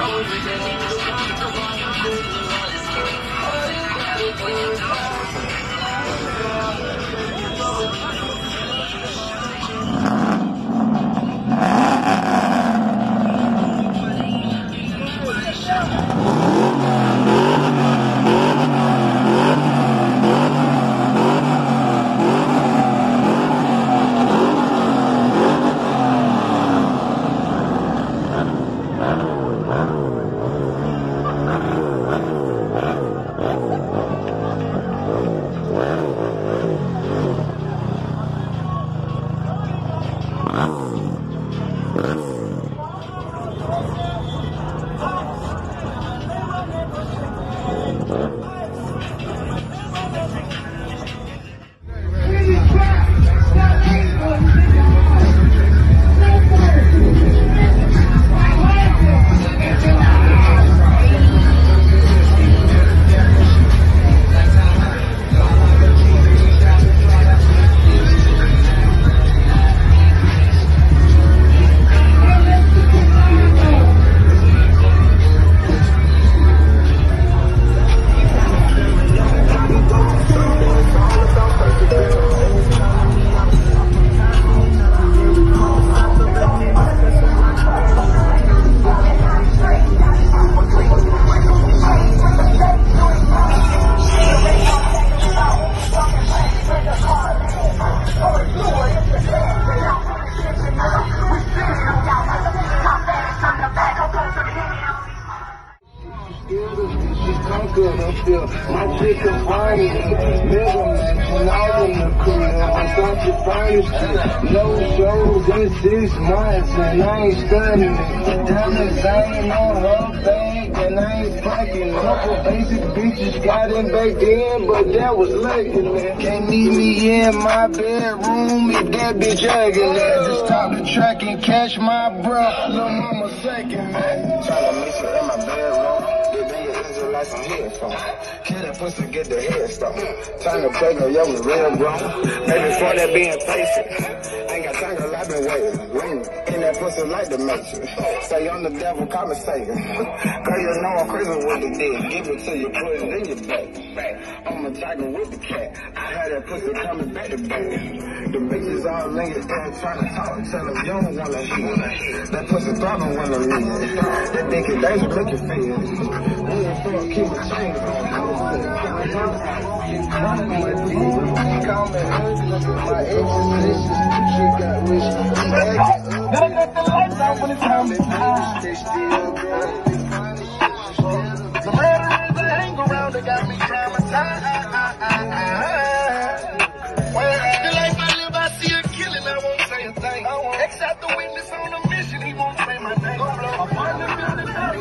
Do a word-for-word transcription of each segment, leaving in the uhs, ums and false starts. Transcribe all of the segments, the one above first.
My chicken funny, never mention all in the crib. I'm such a furnace, no shows in six months, and I ain't studying it. Diamonds ain't on her bank, and I ain't fucking. Couple basic bitches got in back then, but that was lucky, man. Can't meet me in my bedroom if that bitch ugly. Just stop the track and catch my breath, little mama second, man. Tryna meet you in my bedroom. Like some headphones. Kill that pussy, get the head start. Time to play no yo, was real grown. Maybe for that being patient. Ain't got time, girl, I've been waiting. Waiting. In that pussy like the matrix. Say I'm the devil, call me Satan. Girl, you know I'm crazy with the dick. Give it to you, put it in your back. I'm a tiger with the cat. I had that pussy coming back to back. The bitches all in your ear trying to talk. Tell them you don't wanna hear. That pussy throbbing when I'm in it. That dick is dangerous, make you feel it. Keep my chains on. Call me ugly, my exes, she got rich. Gotta cut the lights out when it's time to die. They still good. The murderers that hang around, they got me traumatized. The life I live, I see a killing, I won't say a thing. X out the witness on a mission, he won't say my name. I'm on the building now.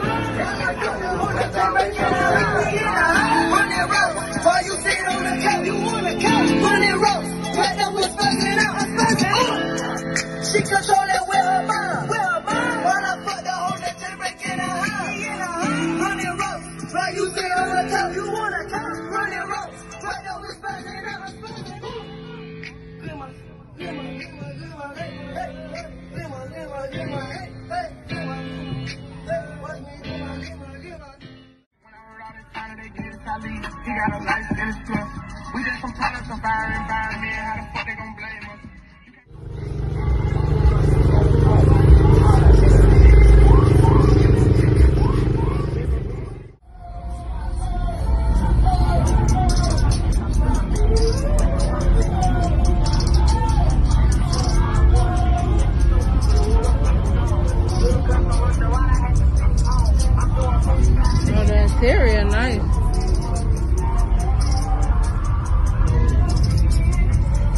While you sit on the couch, you wanna couch, running roast. Right now we're fucking out, I'm fucking. She control that with her mind, with her mind. While I fuck the whole that they break in her house. Running roast. While you sit on the couch, you wanna couch, running roast. Right now we're fucking out, I'm fucking. Lima, lima, lima, lima, hey, hey, lima, lima, lima, hey, hey, lima, hey, watch me, lima, lima, lima. He got a life in his trust. We just some products of fire environment. How the fuck they gon' blame us? Oh, the interior nice.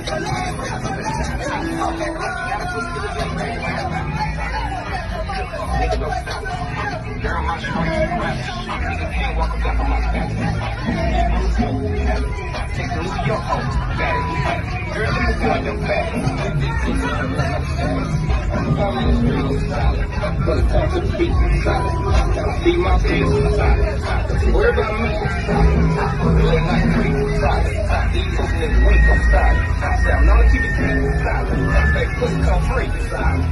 Nigga don't stop. Girl, my strong nigga can't walk up on my back. Take a look at your home, bad. Girl, let me feel your back. I'm in the street, solid. Put a talk to the beat, solid. See my face, solid. Worry about me, solid. Late night creep, solid. These niggas wake up, solid. I'm gonna keep it clean, solid. They put it come free, solid.